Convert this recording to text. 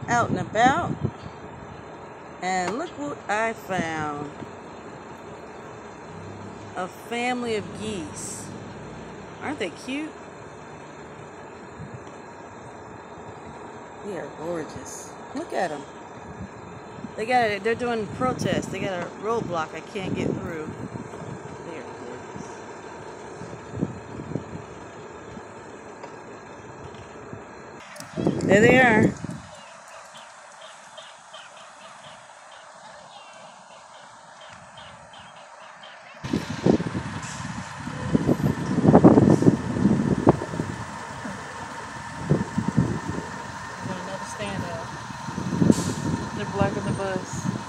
out and about, and look what I found. A family of geese. Aren't they cute? They are gorgeous. Look at them. They're doing protest. They got a roadblock I can't get through. They are gorgeous. There they are. Another standout. They're blocking the bus.